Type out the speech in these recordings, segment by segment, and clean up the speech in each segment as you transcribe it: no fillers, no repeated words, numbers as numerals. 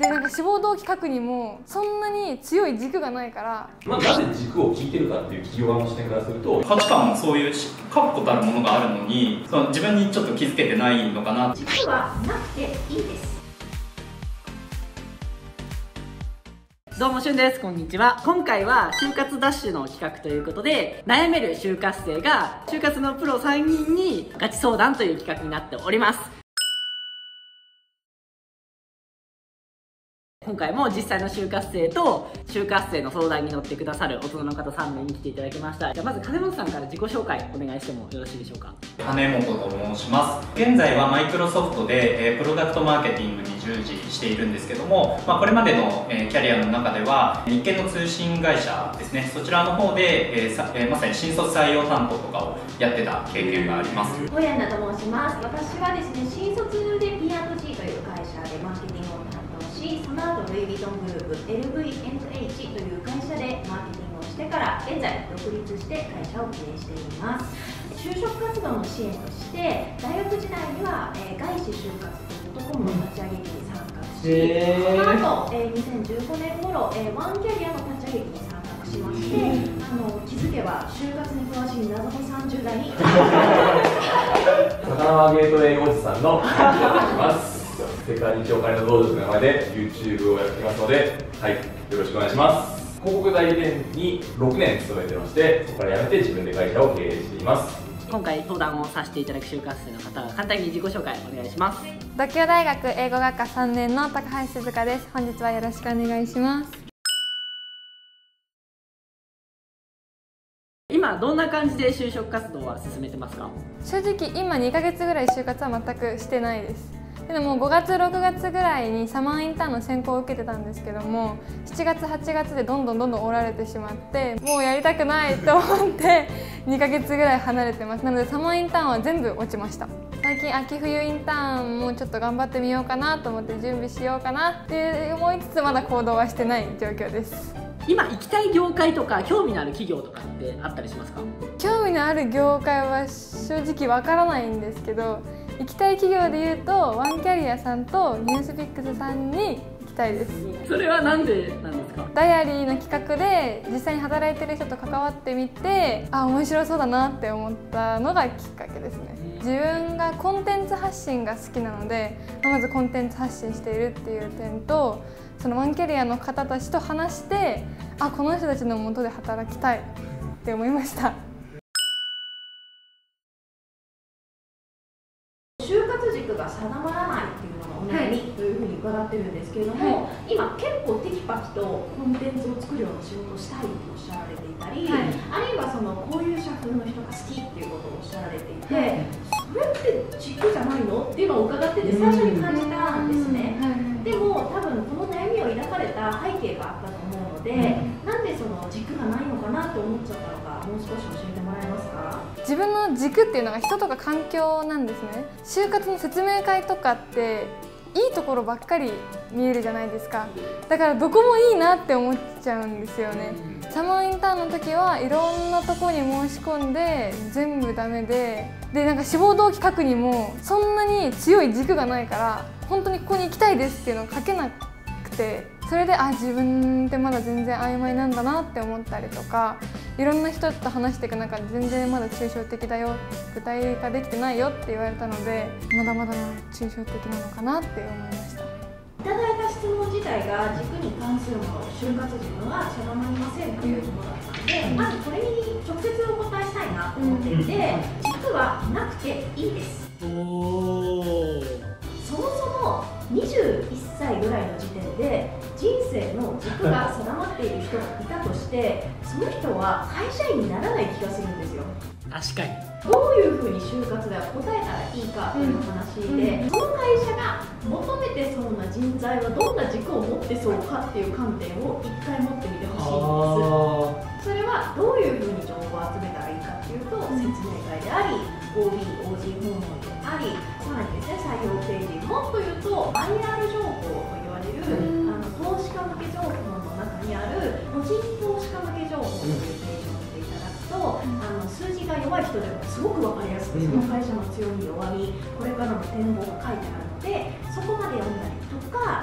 でなんか志望動機書くにもそんなに強い軸がないから、 なぜ軸を聞いてるかっていう企業側の視点からすると、 価値観もそういう確固たるものがあるのに、その自分にちょっと気づけてないのかな。 軸はなくていいです。 どうもしゅんです。こんにちは。今回は就活ダッシュの企画ということで、悩める就活生が就活のプロ3人にガチ相談という企画になっております。今回も実際の就活生と就活生の相談に乗ってくださる大人の方3名に来ていただきました。じゃあまず金本さんから自己紹介お願いしてもよろしいでしょうか。 金本と申します。現在はマイクロソフトでプロダクトマーケティングに従事しているんですけども、これまでのキャリアの中では日系の通信会社ですね、そちらの方でまさに新卒採用担当とかをやってた経験があります。 小柳と申します。私はですね、新卒で P&G という会社でマーケティングを担当し、その後ルイ・ヴィトングループ LVMH という会社でマーケティングをしてから現在独立して会社を経営しています。就職活動の支援として大学時代には外資就活というコムの立ち上げに参画し、その後2015年頃ワンキャリアの立ち上げに参画しまして、気づけば就活に詳しい謎の30代に魚はゲートウェイおじさんのお願いします。世界日お金の道場という名前で YouTube をやっていますので、はい、よろしくお願いします。広告代理店に6年勤めてまして、そこから辞めて自分で会社を経営しています。 今回相談をさせていただく就活生の方は簡単に自己紹介お願いします。 獨協大学英語学科3年の高橋静香です。本日はよろしくお願いします。 今どんな感じで就職活動は進めてますか？ 正直今2ヶ月ぐらい就活は全くしてないです。でも5月6月ぐらいにサマーインターンの選考を受けてたんですけども、7月8月でどんどんおられてしまって、もうやりたくないと思って2ヶ月ぐらい離れてます。なのでサマーインターンは全部落ちました。最近秋冬インターンもちょっと頑張ってみようかなと思って準備しようかなって思いつつ、まだ行動はしてない状況です。 今行きたい業界とか興味のある企業とかってあったりしますか？興味のある業界は正直わからないんですけど、行きたい企業でいうとワンキャリアさんとニュースピックスさんに行きたいです。 それはなんでなんですか？ ダイアリーの企画で実際に働いてる人と関わってみて、面白そうだなって思ったのがきっかけですね。自分がコンテンツ発信が好きなので、まずコンテンツ発信しているっていう点と、そのワンキャリアの方たちと話して、この人たちの下で働きたいって思いました。 就活軸が定まらないっていうのがお悩みというふうに伺ってるんですけれども、今結構テキパキとコンテンツを作るような仕事をしたいとおっしゃられていたり、あるいはこういう社風の人が好きっていうことをおっしゃられていて、それって軸じゃないのっていうのを伺ってて最初に感じたんですね。でも多分この悩みを抱かれた背景があったと思うので、なんでその軸がないのかなって思っちゃったのか、もう少し教えてもらえますか？ 自分の軸っていうのが人とか環境なんですね。就活の説明会とかっていいところばっかり見えるじゃないですか。だからどこもいいなって思っちゃうんですよね。サマーインターンの時はいろんなとこに申し込んで全部ダメで、なんか志望動機書くにもそんなに強い軸がないから、本当にここに行きたいですっていうのを書けなくて、それで自分ってまだ全然曖昧なんだなって思ったりとか、いろんな人と話していく中で全然まだ抽象的だよ、具体化できてないよって言われたので、まだまだ抽象的なのかなって思いました。 いただいた質問自体が軸に関するもの、就活軸が定まりませんというものだったので、まずこれに直接お答えしたいなと思っていて、軸はなくていいです。そもそも21歳ぐらいの時点で人生の軸が定まっている人がいたとして、その人は会社員にならない気がするんですよ。 確かに。 どういうふうに就活では答えたらいいかという話で、その会社が求めてそうな人材はどんな軸を持ってそうかっていう観点を一回持ってみてほしいんです。それはどういうふうに情報を集めたらいいかっていうと、説明会であり OB、OG 訪問であり、さらにですね、採用ページ、もっと言うと IR 情報と言われる投資家向け情報の中にある個人投資家向け情報というページを見ていただくと、数字が弱い人でもすごく分かりやすく、その会社の強み弱み、これからの展望が書いてあるので、そこまで読んだりとか、あ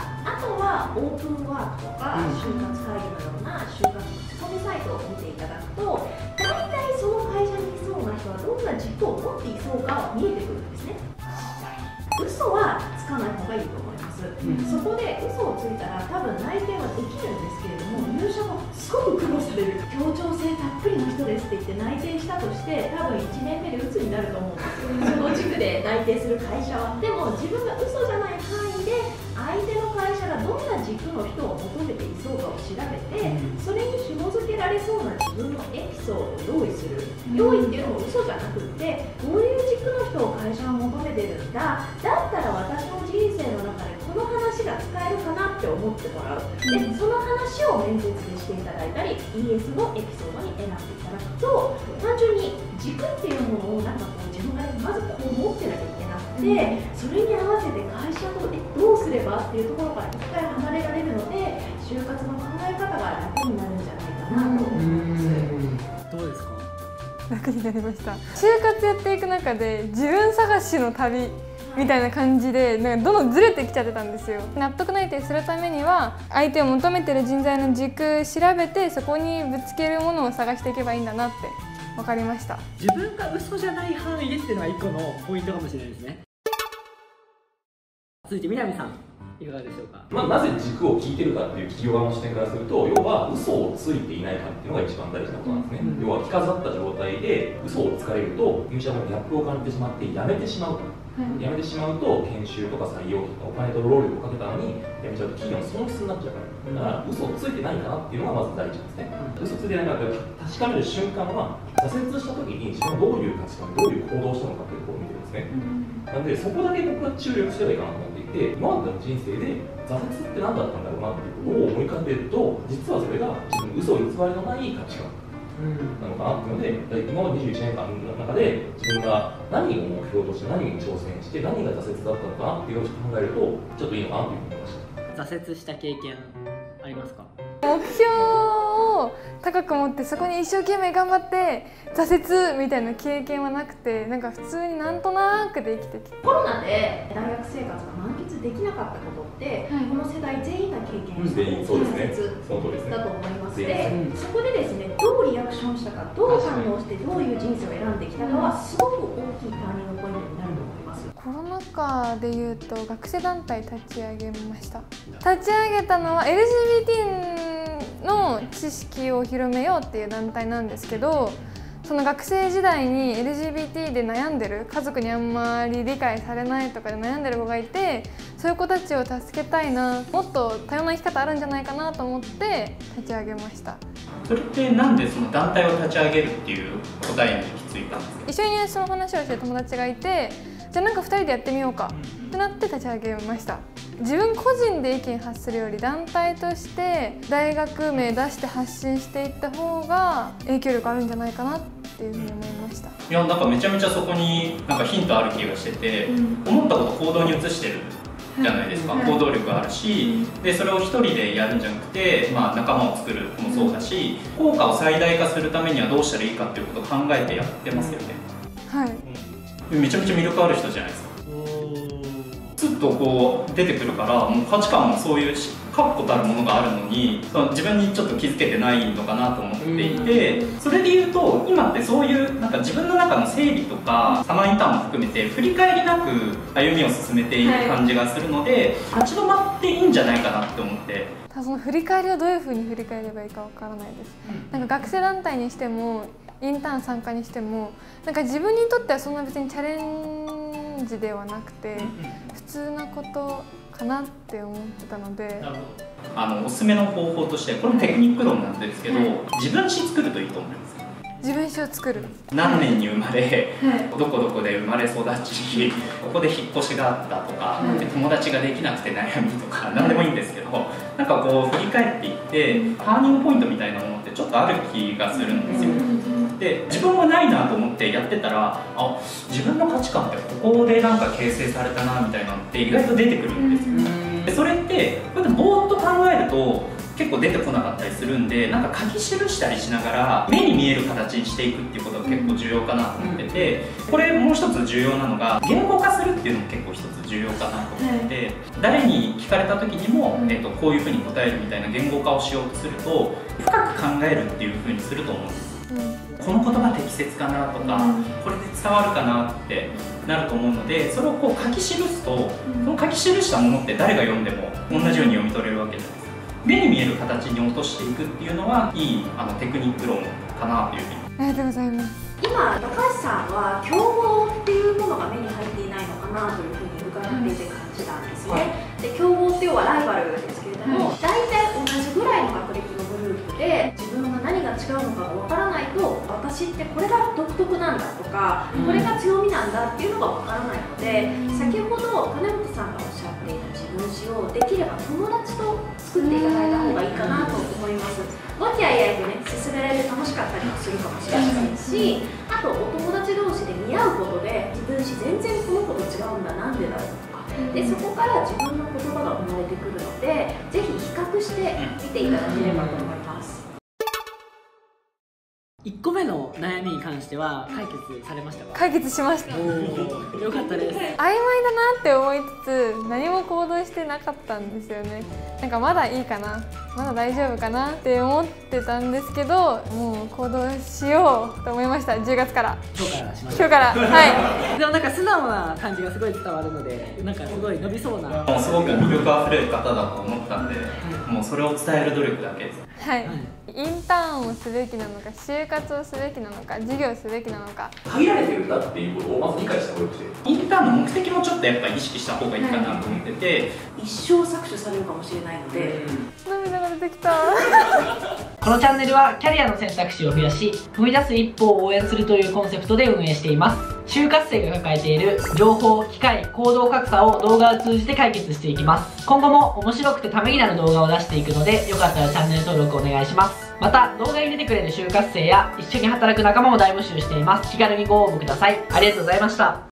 とはオープンワークとか就活会議のような就活口コミサイトを見ていただくと、大体その会社にいそうな人はどんな軸を持っていそうかは見えてくるんですね。嘘はつかない方がいいと思います。そこで嘘をついたら多分内定はできるんですけれども、入社後すごく苦労される。協調性たっぷりの人ですって言って内定したとして多分1年目で鬱になると思うんですよ。その軸で内定する会社は。でも自分が嘘じゃない範囲で相手の会社がどんな軸の人を求めていそうかを調べて、それに紐付けられそうな自分のエピソードを用意する。用意っていうのも嘘じゃなくって、こういう軸の人を会社は求めてるんだ、だったら私の人生の中でこの話が使えるかなって思ってもらう。でその話を面接でしていただいたり ES のエピソードに選んでいただくと、単純に軸っていうものをなんかこう自分がまずこう持ってなきゃいけなくて、それに合わせて会社とどうすればっていうところから一回離れられるので、就活の考え方が楽になるんじゃないかなと思います。 どうですか？ 楽になりました。就活やっていく中で自分探しの旅みたいな感じでなんかどんどんずれてきちゃってたんですよ。納得内定するためには相手を求めてる人材の軸調べて、そこにぶつけるものを探していけばいいんだなって分かりました。 自分が嘘じゃない範囲でっていうのが一個のポイントかもしれないですね。続いて南さんいかがでしょうか？ なぜ軸を聞いてるかっていう企業側の視点からすると、要は嘘をついていないかっていうのが一番大事なことなんですね。要は着飾った状態で嘘をつかれると入社後にギャップを感じてしまって辞めてしまう。辞めてしまうと研修とか採用とかお金と労力をかけたのに辞めちゃうと企業の損失になっちゃうから、だから嘘をついてないかなっていうのがまず第一なんですね。嘘ついてないかって確かめる瞬間は挫折した時に自分がどういう価値観でどういう行動をしたのかっていうところを見てるんですね。なのでそこだけ僕は注力すればいいかなと思っていて、今までの人生で挫折って何だったんだろうなっていうことを思い浮かべると、実はそれが自分の嘘偽りのない価値観なのかなっていうので、今まで21年間の中で自分が何を目標として何に挑戦して何が挫折だったのかなっていうのを考えるとちょっといいのかなというふうに思いました。 挫折した経験ありますか？ 目標を高く持ってそこに一生懸命頑張って挫折みたいな経験はなくて、なんか普通になんとなくで生きてきて、 コロナで大学生活が満喫できなかったことって、この世代全員が経験している挫折だと思いますので、そこでですね、どうリアクションしたか、どう反応してどういう人生を選んできたかはすごく大きいターニングポイントになると思います。 コロナ禍でいうと学生団体立ち上げました。立ち上げたのは LGBT の知識を広めようっていう団体なんですけど、その学生時代に LGBT で悩んでる、家族にあんまり理解されないとかで悩んでる子がいて、そういう子たちを助けたいな、もっと多様な生き方あるんじゃないかなと思って立ち上げました。 それってなんでその団体を立ち上げるっていう答えに行き着いたんですか？ 一緒にその話をしてる友達がいて、じゃあなんか2人でやってみようかってなって立ち上げました。自分個人で意見発するより団体として大学名出して発信していった方が影響力あるんじゃないかなっていうふうに思いました。 いや、なんかめちゃめちゃそこになんかヒントある気がしてて、思ったこと行動に移してるじゃないですか。行動力あるし、でそれを一人でやるんじゃなくて、仲間を作るもそうだし、効果を最大化するためにはどうしたらいいかっていうことを考えてやってますよね。 はい、 めちゃめちゃ魅力ある人じゃないですか。ずっとこう出てくるから、もう価値観もそういう確固たるものがあるのに、その自分にちょっと気づけてないのかなと思っていて、それで言うと今ってそういうなんか自分の中の整理とかサマーインターンも含めて振り返りなく歩みを進めている感じがするので、立ち止まっていいんじゃないかなって思って。 ただその振り返りをどういうふうに振り返ればいいかわからないです。なんか学生団体にしてもインターン参加にしても、なんか自分にとってはそんな別にチャレンジではなくて普通なことかなって思ってたので、 おすすめの方法として、これもテクニック論なんですけど、自分史作るといいと思います。 自分史を作る。 何年に生まれ、どこどこで生まれ育ち、ここで引っ越しがあったとか、友達ができなくて悩みとか、何でもいいんですけど、なんかこう振り返っていってターニングポイントみたいなものってちょっとある気がするんですよ。で自分はないなと思ってやってたら、自分の価値観ってここでなんか形成されたなみたいなのって意外と出てくるんですよ。でそれってこうやってぼーっと考えると結構出てこなかったりするんで、なんか書き記したりしながら目に見える形にしていくっていうことが結構重要かなと思ってて、これもう一つ重要なのが言語化するっていうのも結構一つ重要かなと思ってて、誰に聞かれた時にも、こういうふうに答えるみたいな言語化をしようとすると深く考えるっていうふうにすると思うんです。この言葉適切かなとか、これで伝わるかなってなると思うので、それをこう書き記すと、その書き記したものって誰が読んでも同じように読み取れるわけじゃないですか。目に見える形に落としていくっていうのはいいテクニック論かなというふうに。 ありがとうございます。 今高橋さんは競合っていうものが目に入っていないのかなというふうに伺っていて感じたんですね。で競合って要はライバルですけれども、大体同じぐらいの学歴のグループで自分が何が違うのかがわからないと、私ってこれが独特なんだとか、これが強みなんだっていうのがわからないので、先ほど金本さんがおっしゃっていた自分史をできれば友達と作っていただいた方がいいかなと思います。和気あいあいとね進められて楽しかったりもするかもしれないし、あとお友達同士で見合うことで自分史全然この子と違うんだ、なんでだろうとかで、そこから自分の言葉が生まれてくるので、ぜひ比較して見ていただければと思います。 1個目の悩みに関しては解決されましたか？ 解決しました。 おー、よかったです。 曖昧だなって思いつつ何も行動してなかったんですよね。なんかまだいいかな、まだ大丈夫かなって思ってたんですけど、もう行動しようと思いました。10月から今日からしました。 今日からはいでもなんか素直な感じがすごい伝わるので、なんかすごい伸びそうな。 もうすごく魅力あふれる方だと思ったんで、もうそれを伝える努力だけです。 はい、インターンをすべきなのか、就活をすべきなのか、授業をすべきなのか、 限られてるんだっていうことをまず理解した方がよくて、 インターンの目的もちょっとやっぱり意識した方がいいかなと思ってて、 一生搾取されるかもしれないので、 涙が出てきた。 このチャンネルはキャリアの選択肢を増やし踏み出す一歩を応援するというコンセプトで運営しています。就活生が抱えている情報、機会、行動格差を動画を通じて解決していきます。今後も面白くてためになる動画を出していくので、よかったらチャンネル登録お願いします。また動画に出てくれる就活生や一緒に働く仲間も大募集しています。気軽にご応募ください。ありがとうございました。